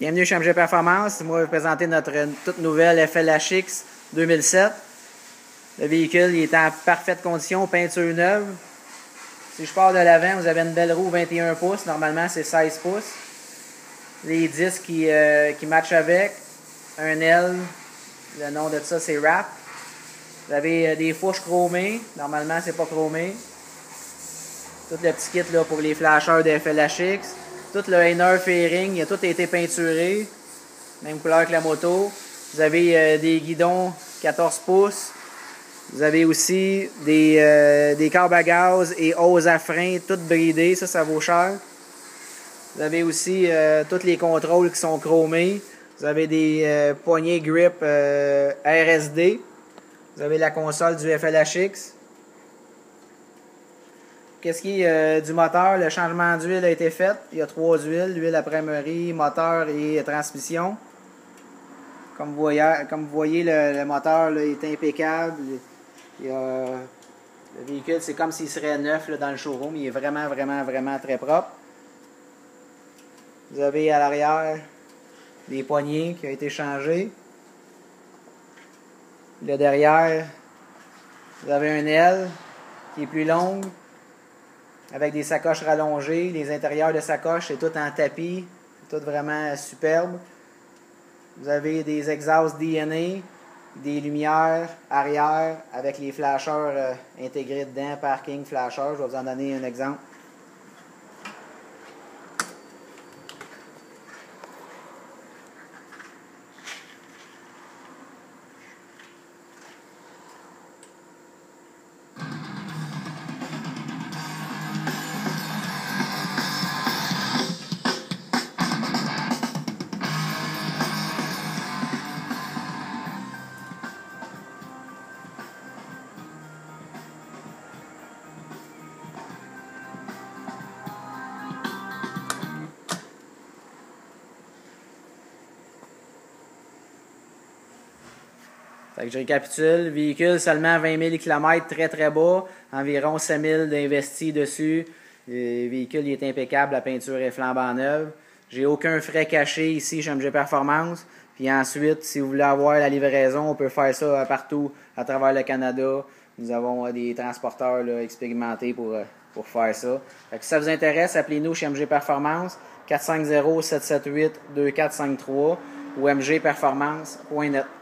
Bienvenue chez MG Performance. Moi, je vais vous présenter notre toute nouvelle FLHX 2007. Le véhicule il est en parfaite condition, peinture neuve. Si je pars de l'avant, vous avez une belle roue 21 pouces. Normalement, c'est 16 pouces. Les disques qui matchent avec. Un L. Le nom de ça, c'est Wrap. Vous avez des fourches chromées. Normalement, c'est pas chromé. Tout le petit kit là, pour les flasheurs de FLHX. Tout le Hainer fairing, il a tout été peinturé. Même couleur que la moto. Vous avez des guidons 14 pouces. Vous avez aussi des câbles à gaz et hoses à frein, toutes bridées. Ça vaut cher. Vous avez aussi tous les contrôles qui sont chromés. Vous avez des poignées grip RSD. Vous avez la console du FLHX. Qu'est-ce qui est du moteur? Le changement d'huile a été fait. Il y a 3 huiles, l'huile à primary, moteur et transmission. Comme vous voyez, le moteur là, est impeccable. Le véhicule, c'est comme s'il serait neuf là, dans le showroom. Il est vraiment très propre. Vous avez à l'arrière des poignées qui ont été changées. Le derrière, vous avez un L qui est plus longue, avec des sacoches rallongées. Les intérieurs de sacoches, c'est tout en tapis. C'est tout vraiment superbe. Vous avez des exhausts DNA, des lumières arrière avec les flasheurs intégrés dedans, parking, flasheurs. Je vais vous en donner un exemple. Fait que je récapitule, véhicule seulement 20 000 km, très bas, environ 5 000 d'investis dessus. Le véhicule il est impeccable, la peinture est flambant neuve. J'ai aucun frais caché ici chez MG Performance. Puis ensuite, si vous voulez avoir la livraison, on peut faire ça partout à travers le Canada. Nous avons des transporteurs là, expérimentés pour faire ça. Fait que si ça vous intéresse, appelez-nous chez MG Performance 450-778-2453 ou mgperformance.net.